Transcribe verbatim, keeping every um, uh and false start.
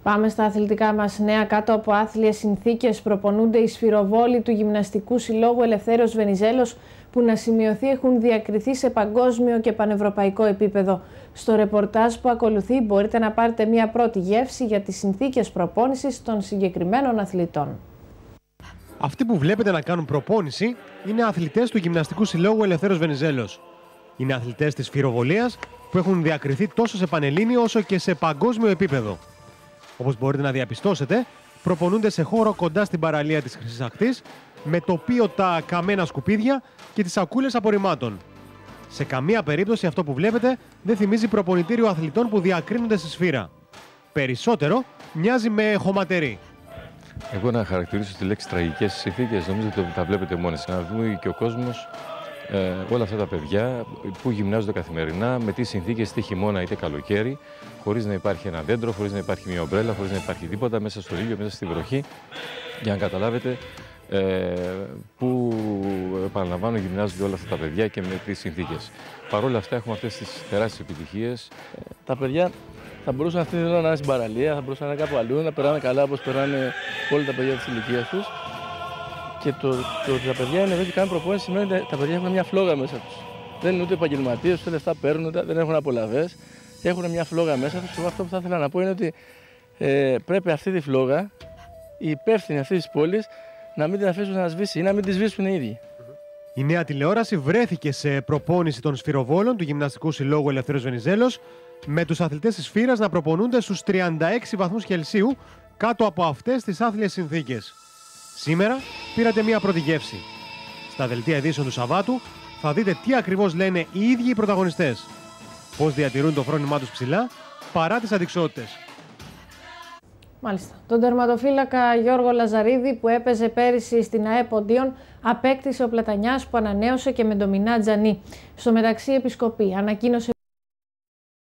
Πάμε στα αθλητικά μας νέα. Κάτω από άθλιες συνθήκες προπονούνται οι σφυροβόλοι του Γυμναστικού Συλλόγου Ελευθέριος Βενιζέλος, που να σημειωθεί έχουν διακριθεί σε παγκόσμιο και πανευρωπαϊκό επίπεδο. Στο ρεπορτάζ που ακολουθεί μπορείτε να πάρετε μια πρώτη γεύση για τις συνθήκες προπόνησης των συγκεκριμένων αθλητών. Αυτοί που βλέπετε να κάνουν προπόνηση είναι αθλητές του Γυμναστικού Συλλόγου Ελευθέριος Βενιζέλος. Είναι αθλητές της σφυροβολίας που έχουν διακριθεί τόσο σε πανελλήνιο όσο και σε παγκόσμιο επίπεδο. Όπως μπορείτε να διαπιστώσετε, προπονούνται σε χώρο κοντά στην παραλία της Χρυσής Ακτής, με τοπίο τα καμένα σκουπίδια και τις σακούλες απορριμμάτων. Σε καμία περίπτωση αυτό που βλέπετε δεν θυμίζει προπονητήριο αθλητών που διακρίνονται στη σφύρα. Περισσότερο μοιάζει με χωματερή. Εγώ να χαρακτηρίσω τη λέξη τραγικές συνθήκες, νομίζω ότι τα βλέπετε μόνοι σας. Να δούμε και ο κόσμος ε, όλα αυτά τα παιδιά που γυμνάζονται καθημερινά, με τι συνθήκες, είτε χειμώνα είτε καλοκαίρι, χωρίς να υπάρχει ένα δέντρο, χωρίς να υπάρχει μια ομπρέλα, χωρίς να υπάρχει τίποτα, μέσα στο ήλιο, μέσα στη βροχή, για να καταλάβετε ε, που, επαναλαμβάνω, γυμνάζονται όλα αυτά τα παιδιά και με τις συνθήκες. Παρ' όλα αυτά έχουμε αυτές τις τεράστιες επιτυχίες. Τα παιδιά θα μπορούσαν αυτή να είναι στην παραλία, θα μπορούσαν να είναι κάπου αλλού, να περνάνε καλά όπως περνάνε όλα τα παιδιά της ηλικίας τους. Και το, το ότι τα παιδιά είναι εδώ και κάνουν προπόνηση σημαίνει ότι τα παιδιά έχουν μια φλόγα μέσα τους. Δεν είναι ούτε επαγγελματίες, ούτε λεφτά παίρνουν, δεν έχουν απολαβές. Έχουν μια φλόγα μέσα τους. Εγώ αυτό που θα ήθελα να πω είναι ότι ε, πρέπει αυτή τη φλόγα, οι υπεύθυνοι αυτής της πόλης, να μην την αφήσουν να σβήσει ή να μην τη σβήσουν οι ίδιοι. Η νέα τηλεόραση βρέθηκε σε προπόνηση των σφυροβόλων του Γυμναστικού Συλλόγου Ελευθέριος Βενιζέλος, με τους αθλητές της σφύρας να προπονούνται στους τριάντα έξι βαθμούς Κελσίου κάτω από αυτές τις άθλιες συνθήκες. Σήμερα πήρατε μία πρώτη γεύση. Στα δελτία ειδήσεων του Σαββάτου θα δείτε τι ακριβώς λένε οι ίδιοι οι πρωταγωνιστές. Πώς διατηρούν το φρόνημά τους ψηλά παρά τις αντιξότητες. Μάλιστα. Τον τερματοφύλακα Γιώργο Λαζαρίδη, που έπαιζε πέρυσι στην ΑΕΠ Οντίων, απέκτησε ο Πλατανιάς, που ανανέωσε και με Ντομινά Τζανί. Στο μεταξύ, η Επισκοπή ανακοίνωσε